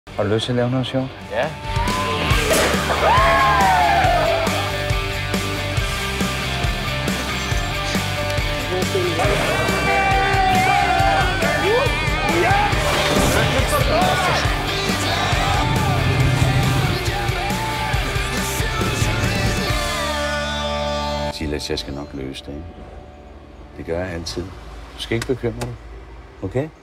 Har du lyst til at lave noget sjovt? Ja. Silas, jeg skal nok løse det. Det gør jeg altid. Du skal ikke bekymre dig. Okay?